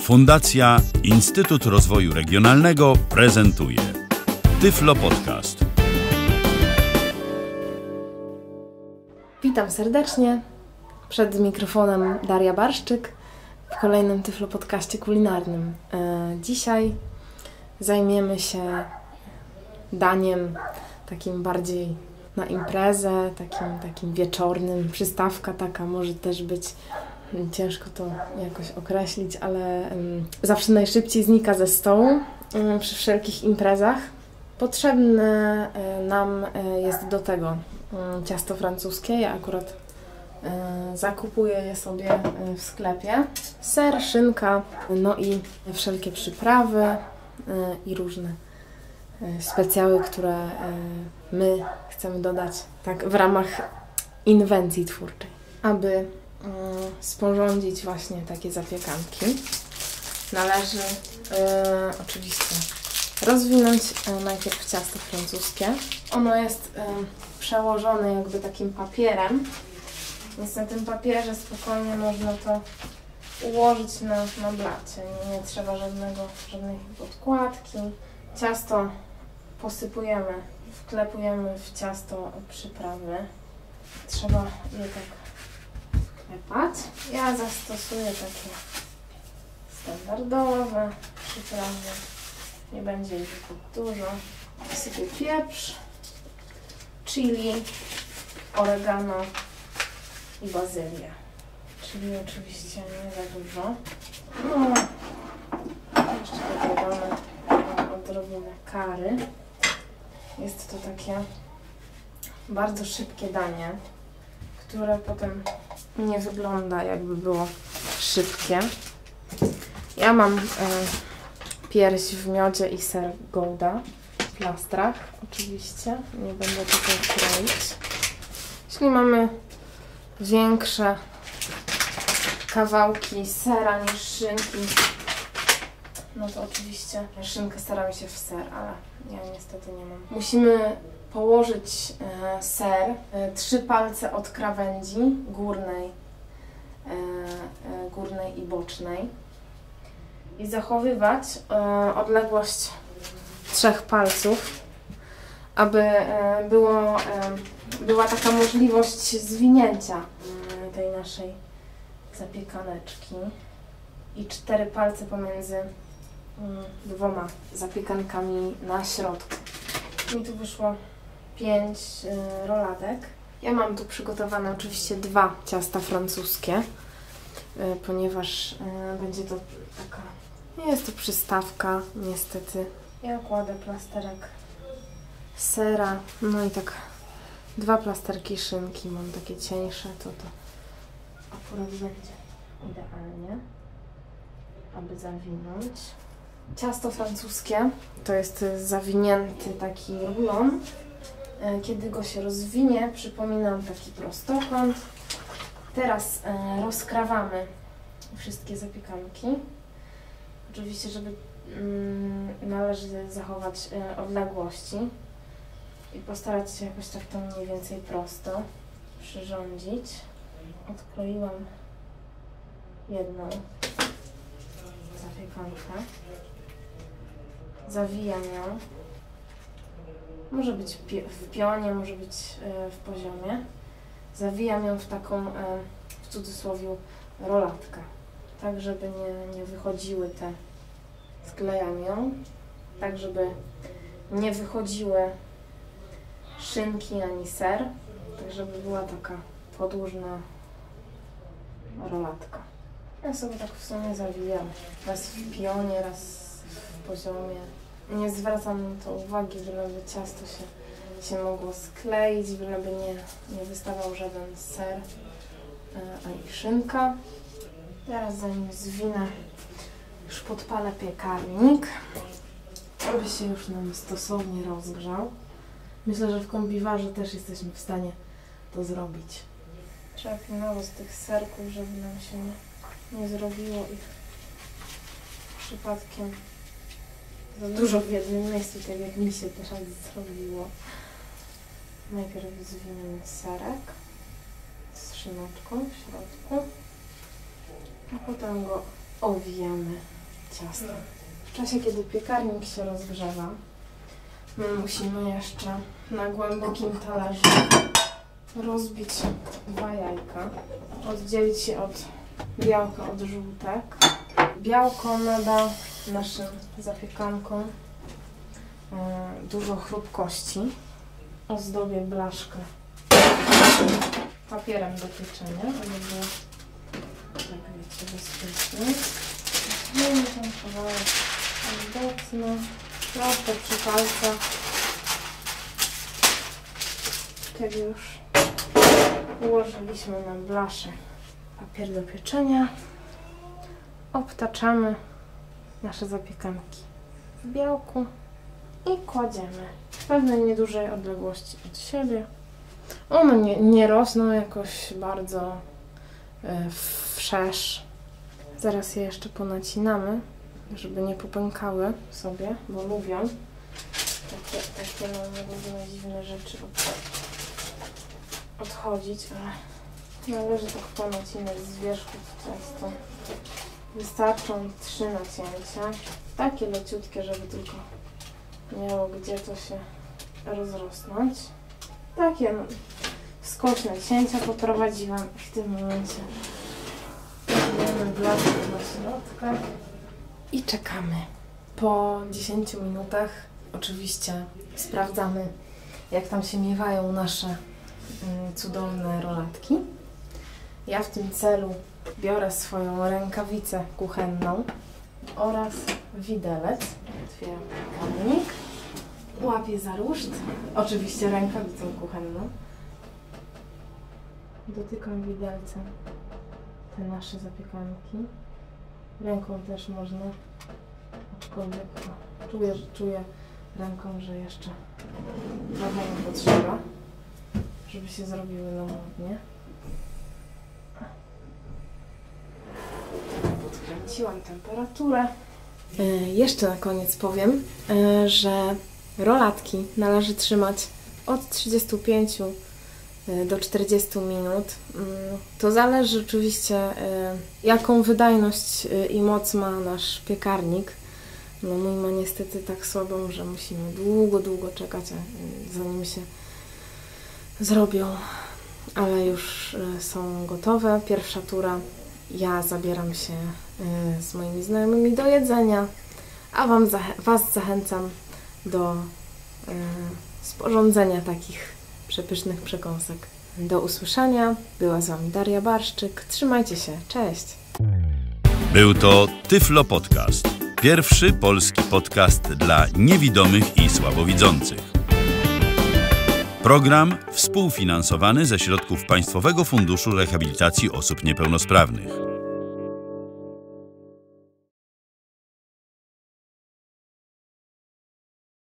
Fundacja Instytut Rozwoju Regionalnego prezentuje Tyflo Podcast. Witam serdecznie. Przed mikrofonem Daria Barszczyk w kolejnym Tyflo Podcaście kulinarnym. Dzisiaj zajmiemy się daniem takim bardziej na imprezę, takim wieczornym. Przystawka taka może też być, ciężko to jakoś określić, ale zawsze najszybciej znika ze stołu przy wszelkich imprezach. Potrzebne nam jest do tego ciasto francuskie. Ja akurat zakupuję je sobie w sklepie. Ser, szynka, no i wszelkie przyprawy i różne specjały, które my chcemy dodać tak w ramach inwencji twórczej. Aby sporządzić właśnie takie zapiekanki, należy oczywiście rozwinąć najpierw ciasto francuskie. Ono jest przełożone jakby takim papierem, więc na tym papierze spokojnie można to ułożyć na blacie. Nie trzeba żadnej podkładki. Ciasto posypujemy, wklepujemy w ciasto przyprawy. Trzeba je tak wklepać. Ja zastosuję takie standardowe przyprawy. Nie będzie ich zbyt dużo. Wsypię pieprz, chili, oregano i bazylię. Czyli oczywiście nie za dużo. No, jeszcze dodamy odrobinę curry. Jest to takie bardzo szybkie danie, które potem nie wygląda, jakby było szybkie. Ja mam pierś w miodzie i ser Gouda w plastrach, oczywiście. Nie będę tutaj kroić. Jeśli mamy większe kawałki sera niż szynki, no to oczywiście szynkę staramy się w ser, ale ja niestety nie mam. Musimy położyć ser, 3 palce od krawędzi górnej i bocznej i zachowywać odległość 3 palców, aby była taka możliwość zwinięcia tej naszej zapiekaneczki i 4 palce pomiędzy 2 zapiekankami na środku. Mi tu wyszło 5 roladek. Ja mam tu przygotowane oczywiście 2 ciasta francuskie, ponieważ będzie to taka, nie jest to przystawka niestety. Ja kładę plasterek sera, no i tak 2 plasterki szynki, mam takie cieńsze, to akurat będzie idealnie, aby zawinąć. Ciasto francuskie to jest zawinięty taki rulon. Kiedy go się rozwinie, przypominam taki prostokąt. Teraz rozkrawamy wszystkie zapiekanki. Oczywiście, żeby należy zachować odległości i postarać się jakoś tak to mniej więcej prosto przyrządzić. Odkroiłam jedną zapiekankę. Zawijam ją. Może być w pionie, może być w poziomie. Zawijam ją w taką, w cudzysłowie, rolatkę. Tak, żeby nie wychodziły te, sklejam ją, tak żeby nie wychodziły szynki ani ser, tak żeby była taka podłużna rolatka. Ja sobie tak w sumie zawijam, raz w pionie, raz w poziomie. Nie zwracam na to uwagi, byleby ciasto się mogło skleić, byleby nie wystawał żaden ser ani szynka. Teraz zanim zwinę, już podpalę piekarnik, aby się już nam stosownie rozgrzał. Myślę, że w kombiwarze też jesteśmy w stanie to zrobić. Trzeba pilnować tych serków, żeby nam się nie zrobiło ich przypadkiem za dużo w jednym miejscu, tak jak mi się teraz zrobiło. Najpierw zwiniemy serek z szyneczką w środku, a potem go owijamy ciasta. W czasie, kiedy piekarnik się rozgrzewa, my musimy jeszcze na głębokim talerzu rozbić 2 jajka, oddzielić je od białka od żółtek. Białko nada naszym zapiekankom dużo chrupkości. Ozdobię blaszkę papierem do pieczenia, aby było, tak wiecie, bezpiecznie. Weźmiemy ten kawałek obecny, prosto przy palcach. Kiedy już ułożyliśmy na blaszę papier do pieczenia, obtaczamy nasze zapiekanki w białku i kładziemy w pewnej niedużej odległości od siebie. One nie rosną jakoś bardzo wszerz. Zaraz je jeszcze ponacinamy, żeby nie popękały sobie, bo lubią takie różne dziwne rzeczy odchodzić, ale należy tak ponacinać z wierzchu często. Wystarczą 3 nacięcia, takie leciutkie, żeby tylko miało gdzie to się rozrosnąć. Takie skoczne cięcia poprowadziłam i w tym momencie dajemy blaszkę do środka i czekamy. Po 10 minutach oczywiście sprawdzamy, jak tam się miewają nasze cudowne rolatki. Ja w tym celu biorę swoją rękawicę kuchenną oraz widelec. Otwieram piekarnik, łapię za ruszt, oczywiście rękawicą kuchenną. Dotykam widelcem te nasze zapiekanki. Ręką też można, aczkolwiek czuję ręką, że jeszcze trochę mi potrzeba, żeby się zrobiły na ładnie. Podkręciłam temperaturę. Jeszcze na koniec powiem, że rolatki należy trzymać od 35 do 40 minut. To zależy oczywiście, jaką wydajność i moc ma nasz piekarnik. No mój ma niestety tak słabą, że musimy długo czekać, zanim się zrobią, ale już są gotowe. Pierwsza tura. Ja zabieram się z moimi znajomymi do jedzenia, a Was zachęcam do sporządzenia takich przepysznych przekąsek. Do usłyszenia. Była z Wami Daria Barszczyk. Trzymajcie się. Cześć. Był to Tyflo Podcast. Pierwszy polski podcast dla niewidomych i słabowidzących. Program współfinansowany ze środków Państwowego Funduszu Rehabilitacji Osób Niepełnosprawnych.